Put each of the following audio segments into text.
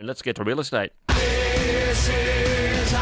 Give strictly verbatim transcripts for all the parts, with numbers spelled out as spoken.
And let's get to real estate. This is our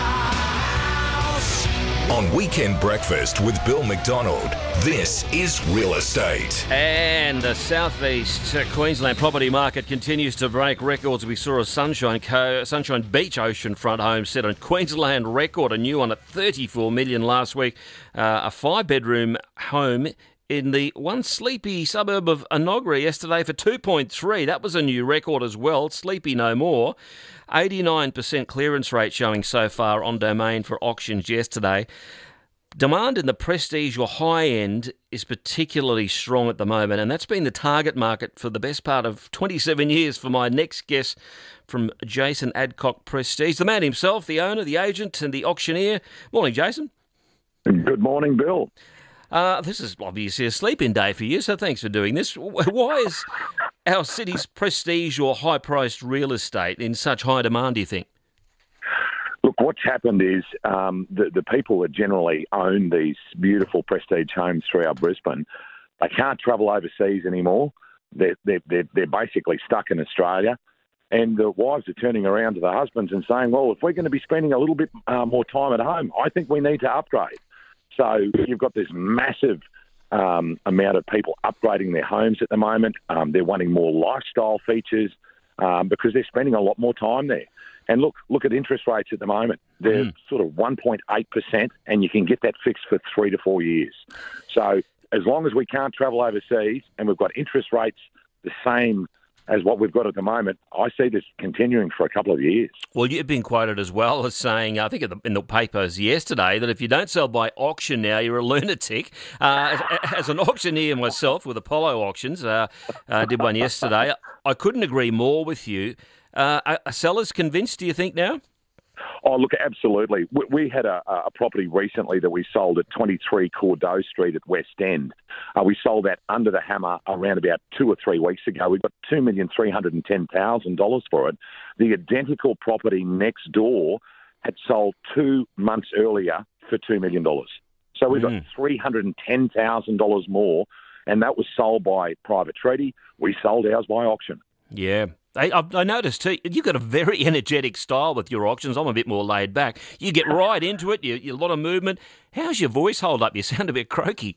house. On Weekend Breakfast with Bill McDonald, this is Real Estate. And the southeast Queensland property market continues to break records. We saw a Sunshine Co- Sunshine Beach oceanfront home set a Queensland record, a new one at thirty-four million dollars last week. Uh, a five-bedroom home in the one sleepy suburb of Enoggera yesterday for two point three. That was a new record as well. Sleepy no more. eighty-nine percent clearance rate showing so far on Domain for auctions yesterday. Demand in the prestige or high end is particularly strong at the moment, and that's been the target market for the best part of twenty-seven years for my next guest from Jason Adcock Prestige, the man himself, the owner, the agent and the auctioneer. Morning, Jason. Good morning, Bill. Uh, this is obviously a sleep-in day for you, so thanks for doing this. Why is our city's prestige or high-priced real estate in such high demand, do you think? Look, what's happened is um, the, the people that generally own these beautiful prestige homes throughout Brisbane, they can't travel overseas anymore. They're, they're, they're, they're basically stuck in Australia. And the wives are turning around to the husbands and saying, well, if we're going to be spending a little bit uh, more time at home, I think we need to upgrade. So you've got this massive um, amount of people upgrading their homes at the moment. Um, they're wanting more lifestyle features um, because they're spending a lot more time there. And look, look at interest rates at the moment. They're mm. sort of one point eight percent, and you can get that fixed for three to four years. So as long as we can't travel overseas and we've got interest rates the same as what we've got at the moment, I see this continuing for a couple of years. Well, you've been quoted as well as saying, I think in the papers yesterday, that if you don't sell by auction now, you're a lunatic. Uh, as, as an auctioneer myself with Apollo Auctions, uh, uh, did one yesterday, I couldn't agree more with you. Uh, are sellers convinced, do you think, now? Oh, look, absolutely. We, we had a, a property recently that we sold at twenty-three Cordeaux Street at West End. Uh, we sold that under the hammer around about two or three weeks ago. We got two million three hundred ten thousand dollars for it. The identical property next door had sold two months earlier for two million dollars. So we got mm. three hundred ten thousand dollars more, and that was sold by private treaty. We sold ours by auction. Yeah. I, I noticed too, you've got a very energetic style with your auctions. I'm a bit more laid back. You get right into it, you, you a lot of movement. How's your voice hold up? You sound a bit croaky.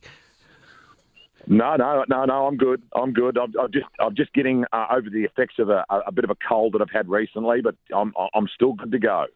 No, no, no, no. I'm good. I'm good. I'm, I'm just, I'm just getting uh, over the effects of a, a bit of a cold that I've had recently, but I'm, I'm still good to go.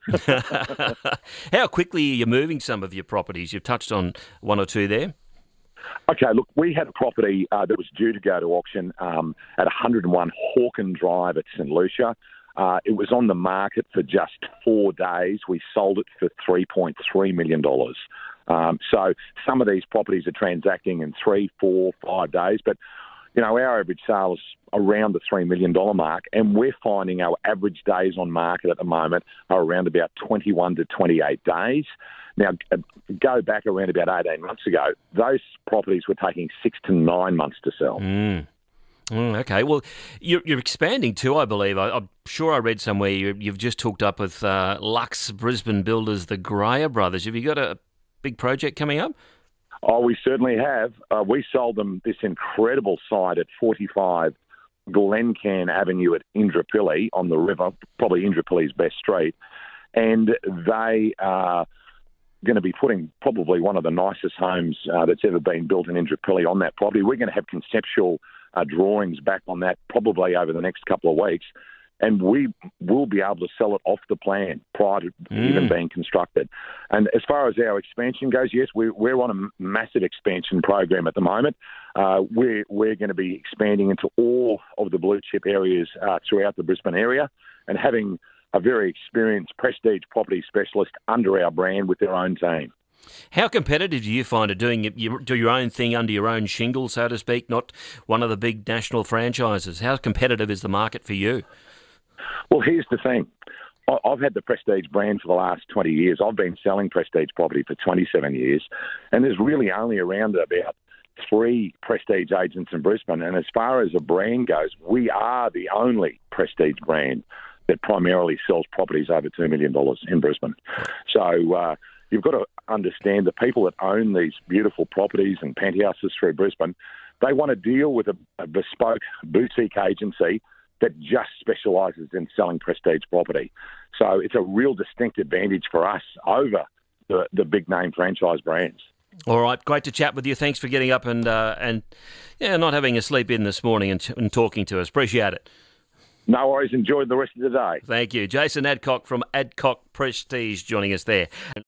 How quickly are you moving some of your properties? You've touched on one or two there. Okay, look, we had a property uh, that was due to go to auction um, at one hundred and one Hawken Drive at St Lucia. Uh, it was on the market for just four days. We sold it for three point three million dollars. Um, so some of these properties are transacting in three, four, five days. But, you know, our average sale is around the three million dollars mark, and we're finding our average days on market at the moment are around about twenty-one to twenty-eight days. Now, go back around about eighteen months ago, those properties were taking six to nine months to sell. Mm. Mm, okay, well, you're, you're expanding too, I believe. I, I'm sure I read somewhere you, you've just hooked up with uh, Lux Brisbane builders, the Greyer Brothers. Have you got a big project coming up? Oh, we certainly have. Uh, we sold them this incredible site at forty-five Glencairn Avenue at Indooroopilly on the river, probably Indooroopilly's best street, and they are going to be putting probably one of the nicest homes uh, that's ever been built in Indooroopilly on that property. We're going to have conceptual uh, drawings back on that probably over the next couple of weeks, and we will be able to sell it off the plan prior to mm. even being constructed. And as far as our expansion goes, yes, we're, we're on a massive expansion program at the moment. Uh, we're, we're going to be expanding into all of the blue chip areas uh, throughout the Brisbane area and having a very experienced prestige property specialist under our brand with their own team. How competitive do you find it doing you do your own thing under your own shingle, so to speak, not one of the big national franchises? How competitive is the market for you? Well, here's the thing. I've had the Prestige brand for the last twenty years. I've been selling Prestige property for twenty-seven years, and there's really only around about three Prestige agents in Brisbane. And as far as a brand goes, we are the only Prestige brand that primarily sells properties over two million dollars in Brisbane. So uh, you've got to understand the people that own these beautiful properties and penthouses through Brisbane, they want to deal with a, a bespoke boutique agency that just specialises in selling prestige property. So it's a real distinct advantage for us over the, the big name franchise brands. All right, great to chat with you. Thanks for getting up and uh, and yeah, not having a sleep in this morning and, and talking to us. Appreciate it. No worries. Enjoy the rest of the day. Thank you. Jason Adcock from Adcock Prestige joining us there.